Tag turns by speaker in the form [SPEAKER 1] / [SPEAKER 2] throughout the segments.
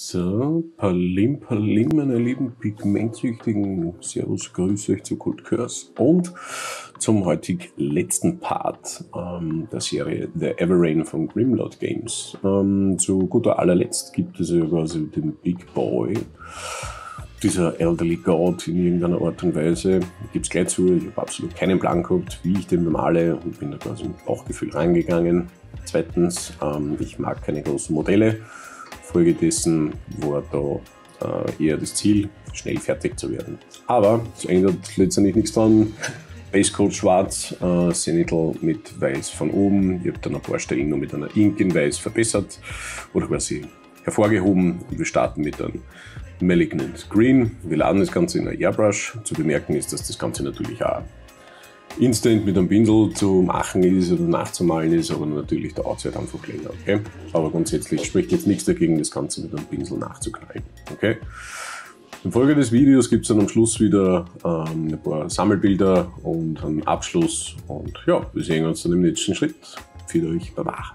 [SPEAKER 1] So, Palim, meine lieben Pigmentsüchtigen. Servus, grüße euch zu Cold Curse und zum heutig letzten Part der Serie The Everrain von Grimlord Games. Zu guter allerletzt gibt es ja quasi den Big Boy, dieser Elderly God in irgendeiner Art und Weise. Ich gebe es gleich zu, ich habe absolut keinen Plan gehabt, wie ich den bemale und bin da quasi mit Bauchgefühl reingegangen. Zweitens, ich mag keine großen Modelle. Folgedessen war da eher das Ziel, schnell fertig zu werden. Aber es ändert letztendlich nichts dran. Basecoat schwarz, Zenithal mit weiß von oben. Ich habe dann ein paar Stellen noch mit einer Ink in weiß verbessert oder quasi hervorgehoben. Und wir starten mit einem Malignant Green. Wir laden das Ganze in einer Airbrush. Zu bemerken ist, dass das Ganze natürlich auch instant mit einem Pinsel zu machen ist oder nachzumalen ist, aber natürlich dauert es halt einfach länger, okay? Aber grundsätzlich spricht jetzt nichts dagegen, das Ganze mit einem Pinsel nachzuknallen, okay? In Folge des Videos gibt es dann am Schluss wieder ein paar Sammelbilder und einen Abschluss und ja, wir sehen uns dann im nächsten Schritt. Für euch, Baba!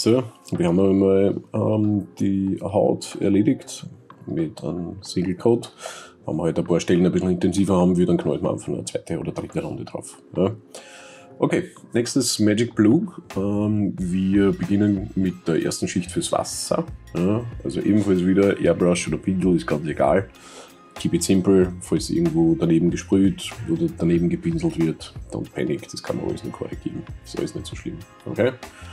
[SPEAKER 1] So, wir haben einmal die Haut erledigt mit einem Single Coat. Wenn wir halt ein paar Stellen ein bisschen intensiver haben will, dann knallt man einfach eine zweite oder dritte Runde drauf. Ja. Okay, nächstes Magic Blue. Wir beginnen mit der ersten Schicht fürs Wasser. Ja, also ebenfalls wieder Airbrush oder Pinsel, ist ganz egal. Keep it simple, falls irgendwo daneben gesprüht oder daneben gepinselt wird, don't panic, das kann man alles noch korrigieren. Ist alles nicht so schlimm. Okay?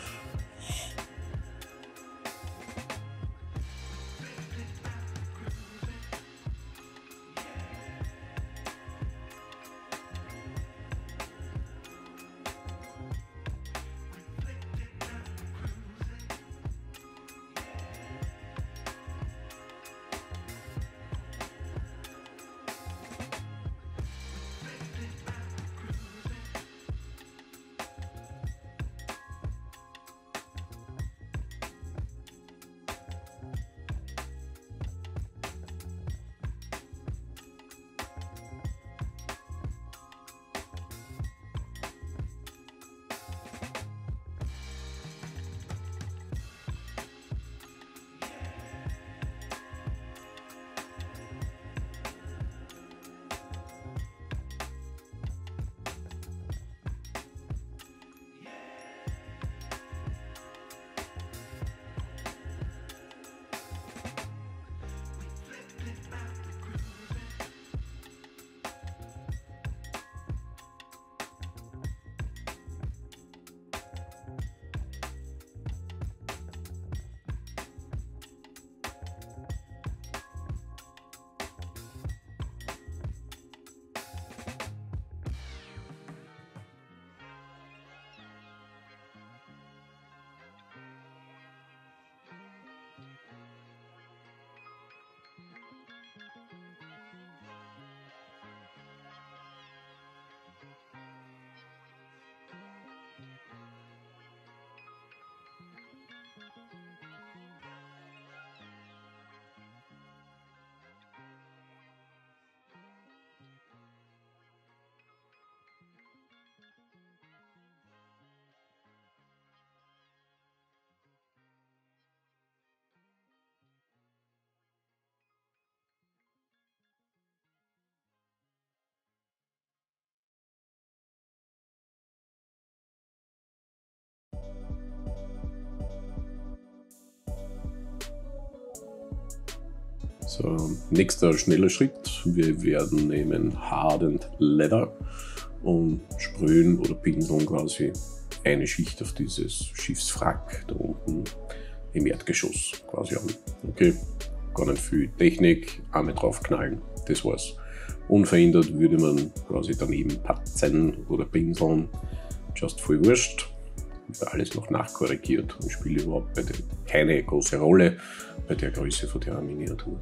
[SPEAKER 1] So, nächster schneller Schritt. Wir werden nehmen Hardened Leather und sprühen oder pinseln quasi eine Schicht auf dieses Schiffswrack da unten im Erdgeschoss quasi an. Okay, gar nicht viel Technik, Arme draufknallen, das war's. Unverändert würde man quasi daneben patzen oder pinseln, just voll wurscht. Wird alles noch nachkorrigiert und spielt überhaupt bei keine große Rolle bei der Größe von der Miniatur.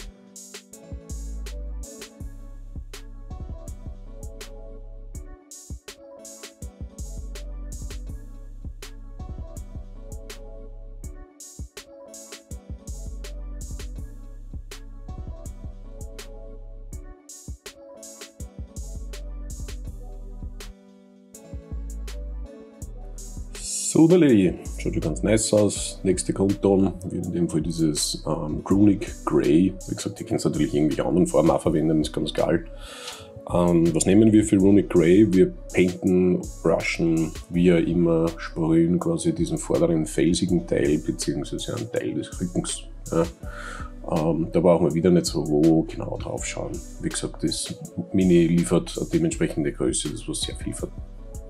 [SPEAKER 1] So, schaut schon ganz nice aus. Nächste Grundton wird in dem Fall dieses Runic Grey. Wie gesagt, ihr könnt natürlich irgendwelche anderen Farben auch verwenden, ist ganz geil. Was nehmen wir für Runic Grey? Wir painten, brushen, wie auch immer, sprühen quasi diesen vorderen felsigen Teil bzw. einen Teil des Rückens. Ja. Da brauchen wir wieder nicht so genau drauf schauen. Wie gesagt, das Mini liefert eine dementsprechende Größe, das was sehr viel verdient.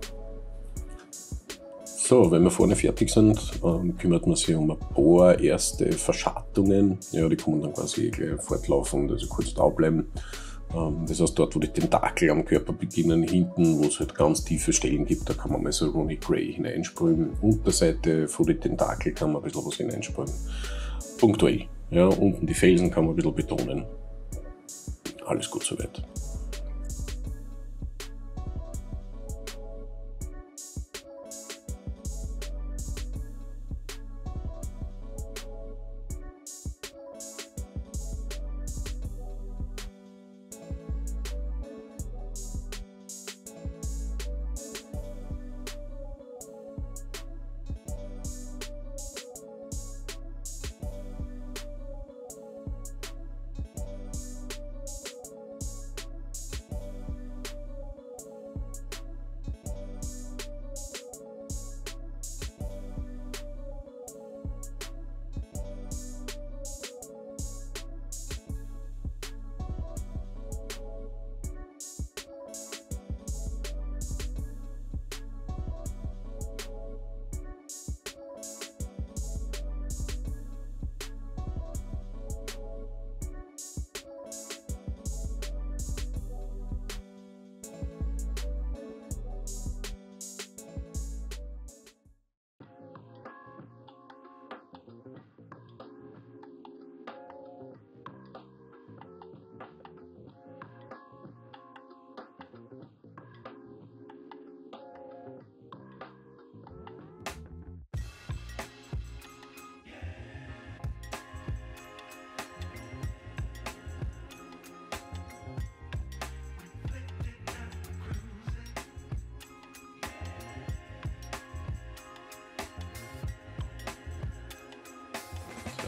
[SPEAKER 1] So, wenn wir vorne fertig sind, kümmert man sich um ein paar erste Verschattungen. Ja, die kommen dann quasi gleich fortlaufend, also kurz da bleiben. Das heißt, dort, wo die Tentakel am Körper beginnen, hinten, wo es halt ganz tiefe Stellen gibt, da kann man mal so Runic Grey hineinsprühen. Unterseite von den Tentakel kann man ein bisschen was hineinsprühen. Punktuell. Ja, unten die Felsen kann man ein bisschen betonen. Alles gut soweit.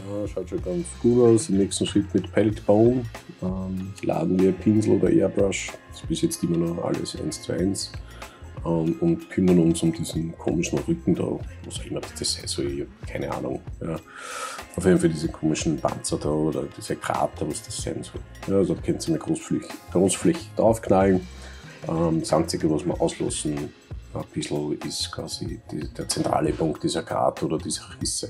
[SPEAKER 1] Schaut schon ganz gut aus. Im nächsten Schritt mit Pellet Bone. Laden wir Pinsel oder Airbrush. Das ist bis jetzt immer noch alles 1:1. Und kümmern uns um diesen komischen Rücken da. Was auch immer das sein soll, ich habe keine Ahnung. Ja. Auf jeden Fall diese komischen Panzer da oder diese Krater, was das sein soll. Ja, also da könnt ihr eine großflächig draufknallen. Das Einzige, was wir auslassen ein bisschen, ist quasi der zentrale Punkt dieser Krater oder dieser Risse.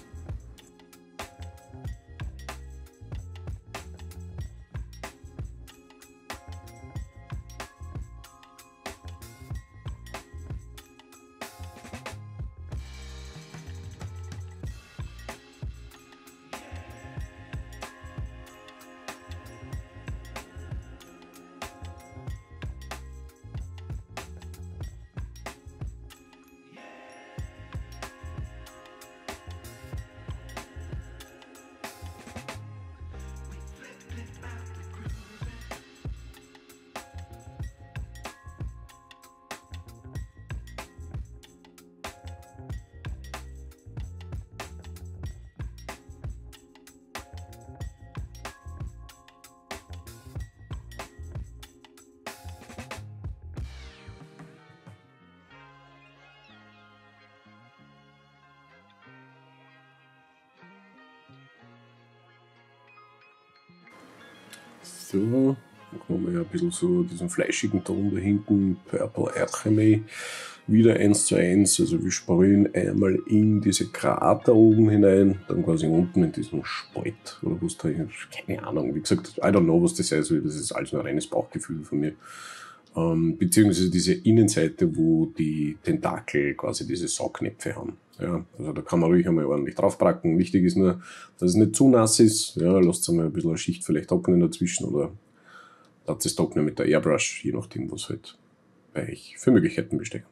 [SPEAKER 1] So, dann haben wir ja ein bisschen so diesen fleischigen Ton da hinten, Purple Alchemy, wieder 1:1, also wir sprühen einmal in diese Krater oben hinein, dann quasi unten in diesen Spalt, oder was da ist, keine Ahnung, wie gesagt, I don't know, was das sein soll, das ist alles nur ein reines Bauchgefühl von mir. Beziehungsweise diese Innenseite, wo die Tentakel quasi diese Saugnäpfe haben. Ja, also da kann man ruhig einmal ordentlich draufpacken. Wichtig ist nur, dass es nicht zu nass ist. Ja, lasst einmal ein bisschen eine Schicht vielleicht trocknen dazwischen oder lasst es trocknen mit der Airbrush, je nachdem, was halt bei euch für Möglichkeiten besteht.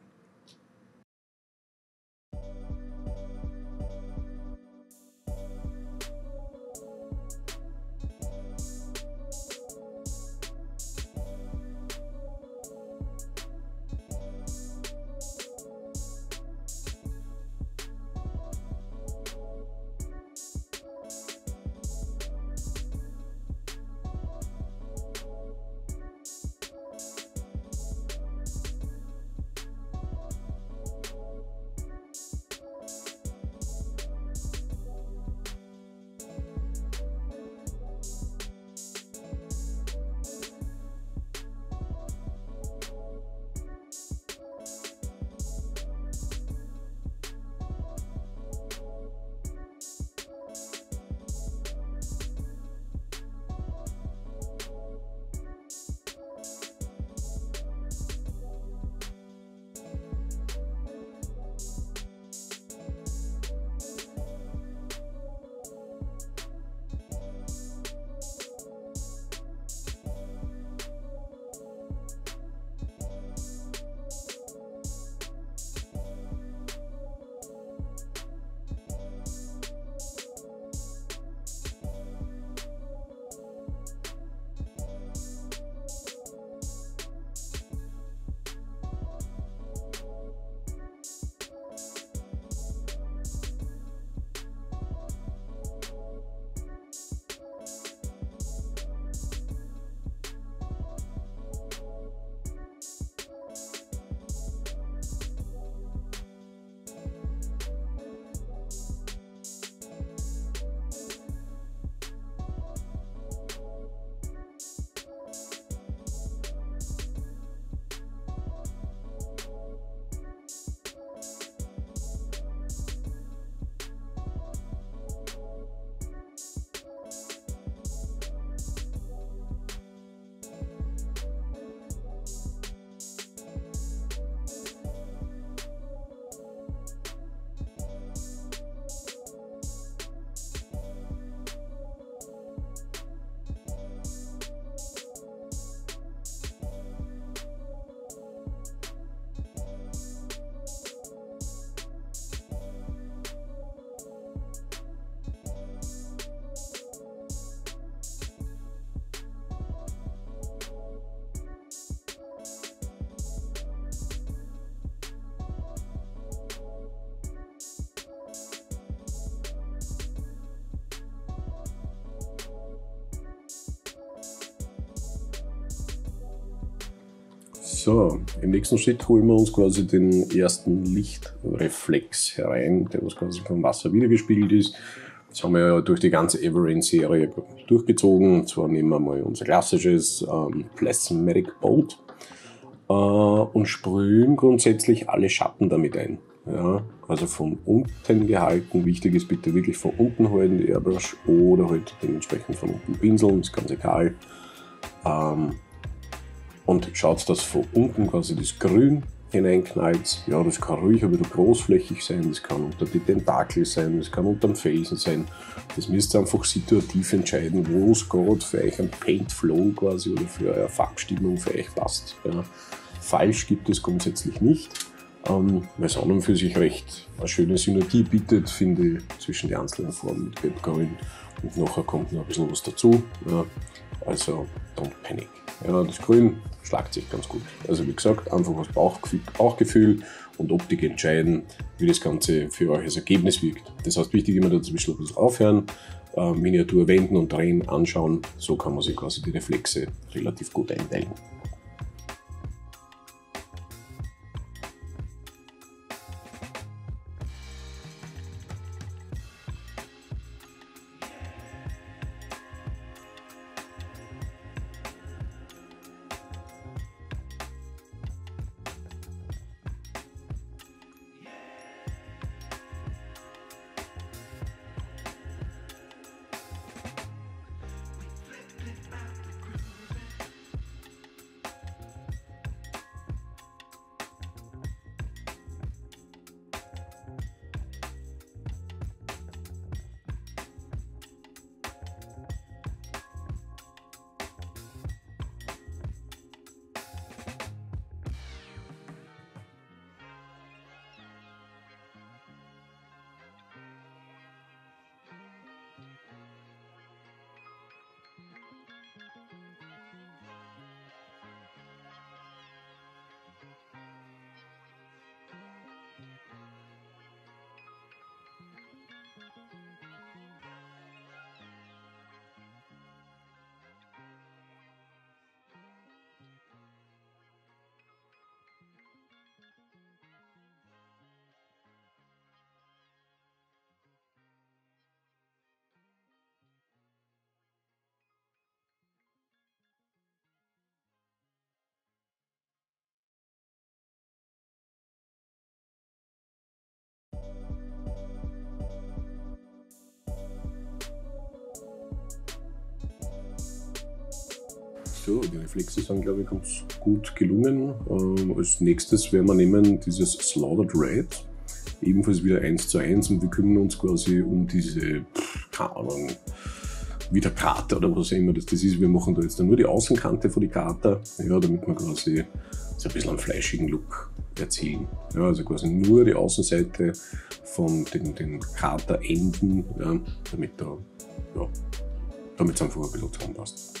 [SPEAKER 1] So, im nächsten Schritt holen wir uns quasi den ersten Lichtreflex herein, der was quasi vom Wasser wiedergespiegelt ist. Das haben wir ja durch die ganze Everrain-Serie durchgezogen. Und zwar nehmen wir mal unser klassisches Plasmatic Bolt und sprühen grundsätzlich alle Schatten damit ein. Ja, also von unten gehalten. Wichtig ist bitte wirklich von unten halten die Airbrush oder halt dementsprechend von unten pinseln, ist ganz egal. Und schaut, dass von unten quasi das Grün hineinknallt. Ja, das kann ruhig ein bisschen großflächig sein, das kann unter die Tentakel sein, das kann unter dem Felsen sein. Das müsst ihr einfach situativ entscheiden, wo es gerade für euch ein Paint Flow quasi oder für eure Farbstimmung für euch passt. Ja. Falsch gibt es grundsätzlich nicht, weil es an und für sich recht eine schöne Synergie bietet, finde ich, zwischen den einzelnen Formen mit Gelb-Grün. Und nachher kommt noch ein bisschen was dazu. Ja. Also, don't panic. Ja, das Grün schlagt sich ganz gut. Also wie gesagt, einfach aus Bauchgefühl und Optik entscheiden, wie das Ganze für euch als Ergebnis wirkt. Das heißt, wichtig immer dazwischen ein bisschen aufhören, Miniatur wenden und drehen, anschauen. So kann man sich quasi die Reflexe relativ gut einteilen. So, die Reflexe sind, glaube ich, ganz gut gelungen. Als nächstes werden wir nehmen dieses Slaughtered Red. Ebenfalls wieder 1:1 und wir kümmern uns quasi um diese, keine Ahnung, wie der Krater oder was auch immer das ist. Wir machen da jetzt nur die Außenkante von die Krater, ja, damit wir quasi so ein bisschen einen fleischigen Look erzielen. Ja, also quasi nur die Außenseite von den Kraterenden, ja, damit da, ja, damit es einfach ein bisschen zusammenpasst.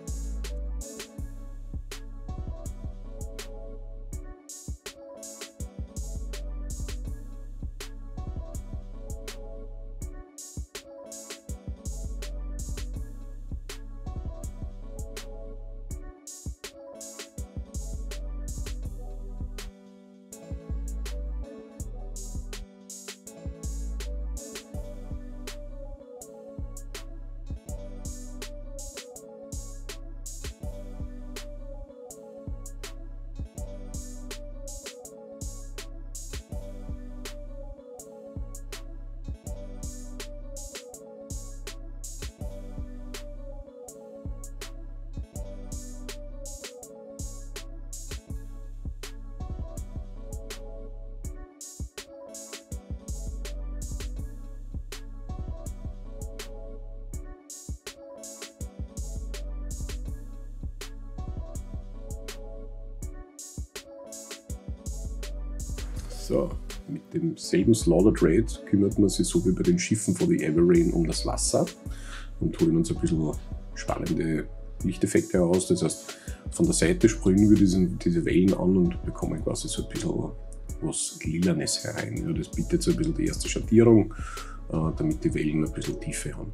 [SPEAKER 1] So, mit demselben Slaughtered Red kümmert man sich so wie bei den Schiffen von der Everrain um das Wasser und holen uns ein bisschen spannende Lichteffekte heraus. Das heißt, von der Seite sprühen wir diese Wellen an und bekommen quasi so ein bisschen was Lilanes herein. Ja, das bietet so ein bisschen die erste Schattierung, damit die Wellen ein bisschen Tiefe haben.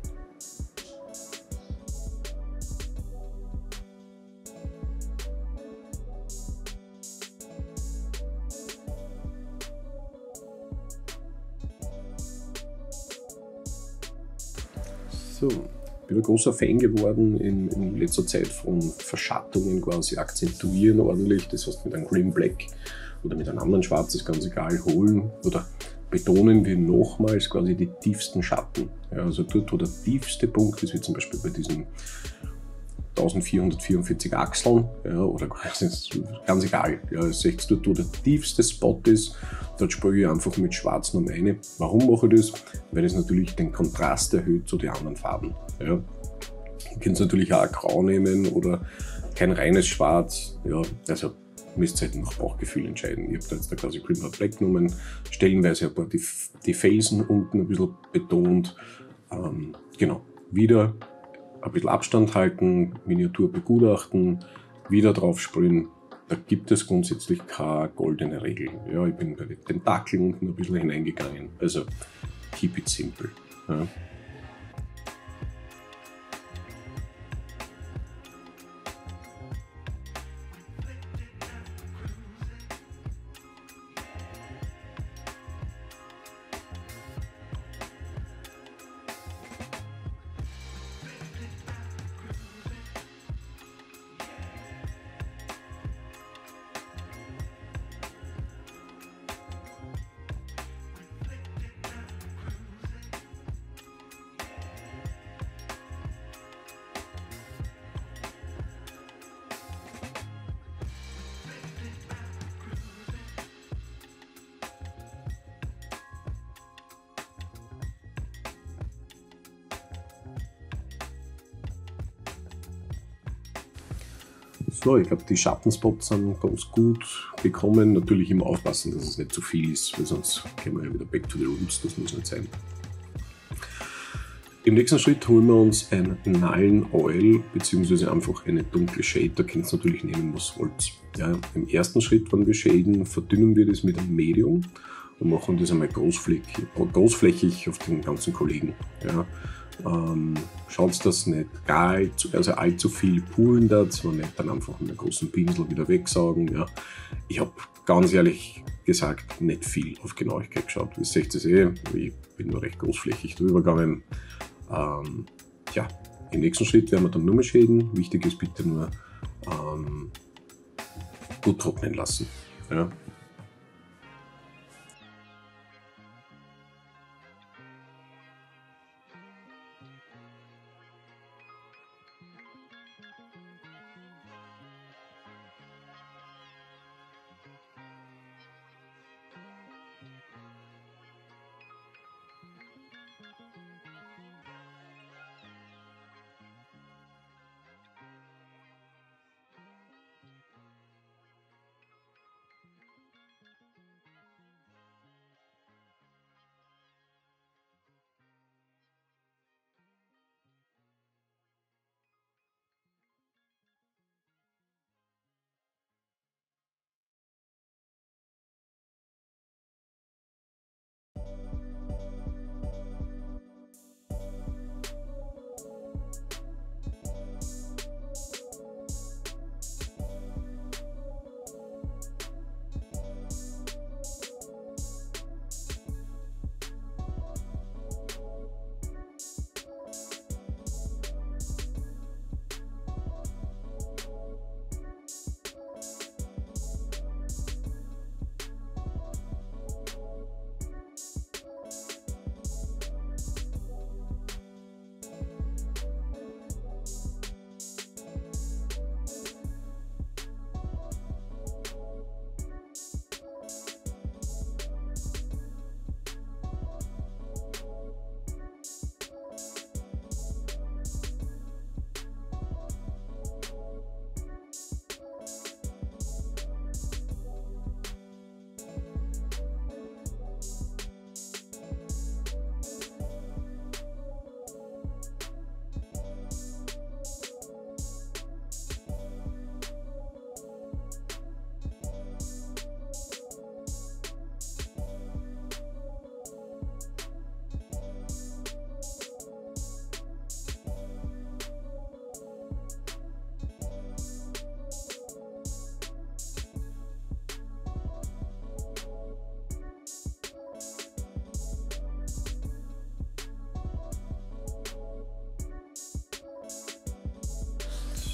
[SPEAKER 1] so, bin ein großer Fan geworden in letzter Zeit von Verschattungen quasi akzentuieren ordentlich. Das heißt, mit einem Green Black oder mit einem anderen Schwarz, ist ganz egal, holen oder betonen wir nochmals quasi die tiefsten Schatten. Ja, also dort, wo der tiefste Punkt ist, wie zum Beispiel bei diesen 1444 Achseln, ja, oder ganz egal. Ja, seht dort, wo der tiefste Spot ist, dort sprühe ich einfach mit Schwarz noch eine. Warum mache ich das? Weil es natürlich den Kontrast erhöht zu den anderen Farben. Ja. Ihr könnt natürlich auch Grau nehmen oder kein reines Schwarz. Ja, also müsst ihr halt nach Bauchgefühl entscheiden. Ich habe da jetzt da quasi Green Black genommen, stellenweise ein paar die Felsen unten ein bisschen betont. Genau, wieder ein bisschen Abstand halten, Miniatur begutachten, wieder drauf sprühen. Da gibt es grundsätzlich keine goldene Regel. Ja, ich bin bei den Tentakeln unten ein bisschen hineingegangen. Also keep it simple. Ja. So, ich glaube, die Schattenspots sind ganz gut bekommen. Natürlich immer aufpassen, dass es nicht zu viel ist, weil sonst gehen wir ja wieder back to the roots, das muss nicht sein. Im nächsten Schritt holen wir uns ein Nullen Oil bzw. einfach eine dunkle Shade. Da könnt ihr natürlich nehmen, was ihr wollt. Ja, im ersten Schritt, wenn wir shaden, verdünnen wir das mit einem Medium und machen das einmal großflächig auf den ganzen Kollegen. Ja. Schaut, dass nicht allzu viel poolen da, sondern nicht dann einfach mit einem großen Pinsel wieder wegsaugen. Ja. Ich habe ganz ehrlich gesagt nicht viel auf Genauigkeit geschaut. Wie seht ihr es ich bin nur recht großflächig drüber gegangen. Ja, im nächsten Schritt werden wir dann nur mehr shaden. Wichtig ist bitte nur gut trocknen lassen. Ja.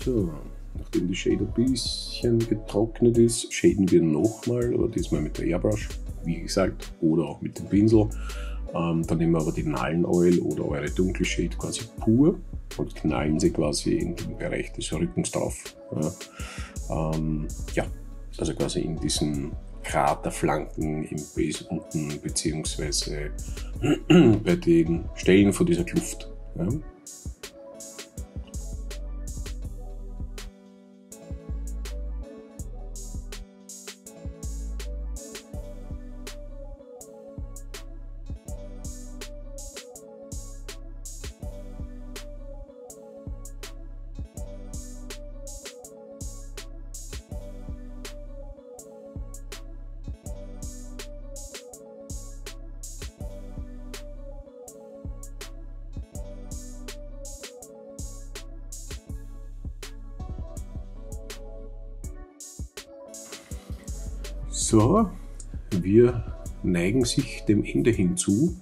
[SPEAKER 1] So, nachdem die Shade ein bisschen getrocknet ist, shaden wir nochmal, aber diesmal mit der Airbrush, wie gesagt, oder auch mit dem Pinsel. Dann nehmen wir aber die Nuln-Oil oder eure Dunkelshade quasi pur und knallen sie quasi in den Bereich des Rückens drauf. Ja, also quasi in diesen Kraterflanken im Base unten, beziehungsweise bei den Stellen von dieser Kluft. Ja. So, wir neigen sich dem Ende hinzu.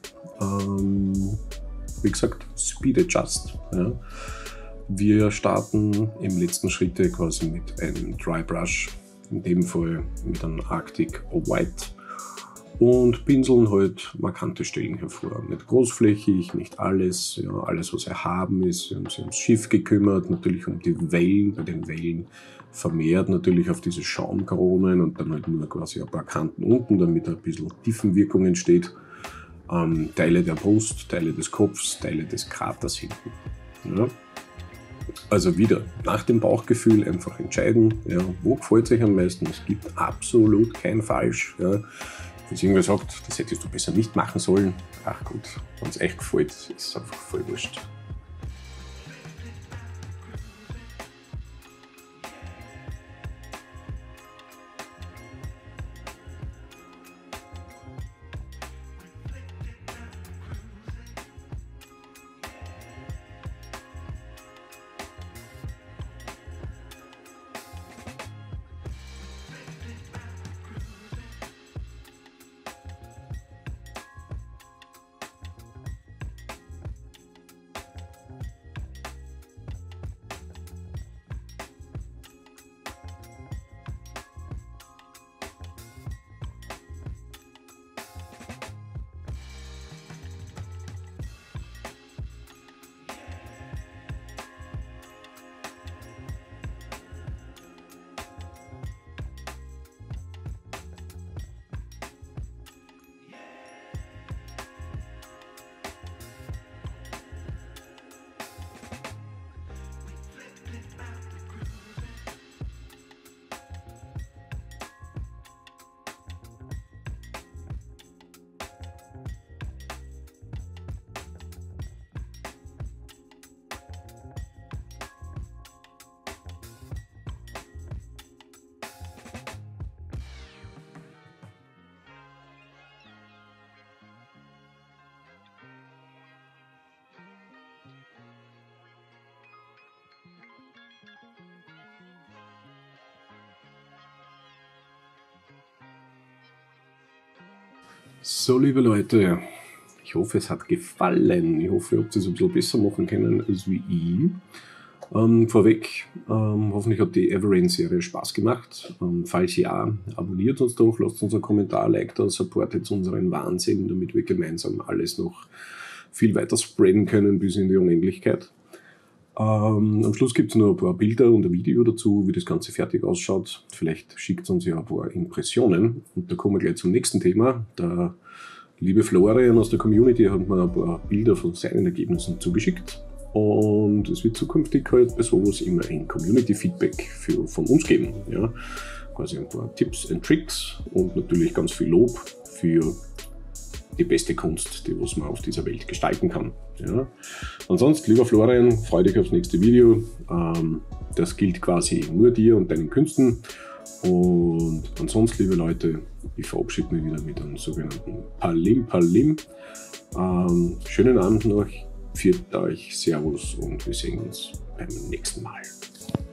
[SPEAKER 1] Wie gesagt, Speed Adjust. Ja. Wir starten im letzten Schritt quasi mit einem Dry Brush, in dem Fall mit einem Arctic White, und pinseln halt markante Stellen hervor. Nicht großflächig, nicht alles. Ja, alles, was erhaben ist. Wir haben sich ums Schiff gekümmert, natürlich um die Wellen. Bei den Wellen vermehrt natürlich auf diese Schaumkronen und dann halt nur quasi ein paar Kanten unten, damit ein bisschen Tiefenwirkung entsteht. Teile der Brust, Teile des Kopfs, Teile des Kraters hinten. Ja. Also wieder nach dem Bauchgefühl einfach entscheiden, ja, wo gefällt es euch am meisten. Es gibt absolut kein Falsch. Ja. Wenn irgendwer sagt, das hättest du besser nicht machen sollen, ach gut, wenn es echt gefällt, ist es einfach voll wurscht. So, liebe Leute, ich hoffe, es hat gefallen. Ich hoffe, ihr habt es ein bisschen besser machen können als wie ich. Vorweg, hoffentlich hat die Everrain-Serie Spaß gemacht. Falls ja, abonniert uns doch, lasst uns einen Kommentar, liked und supportet unseren Wahnsinn, damit wir gemeinsam alles noch viel weiter spreaden können bis in die Unendlichkeit. Am Schluss gibt es noch ein paar Bilder und ein Video dazu, wie das Ganze fertig ausschaut. Vielleicht schickt es uns ja ein paar Impressionen. Und da kommen wir gleich zum nächsten Thema. Der liebe Florian aus der Community hat mir ein paar Bilder von seinen Ergebnissen zugeschickt. Und es wird zukünftig halt bei sowas immer ein Community-Feedback von uns geben. Ja? Quasi ein paar Tipps und Tricks und natürlich ganz viel Lob für die beste Kunst, die was man aus dieser Welt gestalten kann. Ja. Ansonsten, lieber Florian, freue dich aufs nächste Video. Das gilt quasi nur dir und deinen Künsten. Und ansonsten, liebe Leute, ich verabschiede mich wieder mit einem sogenannten Palim Palim. Schönen Abend noch, pfiat euch, Servus und wir sehen uns beim nächsten Mal.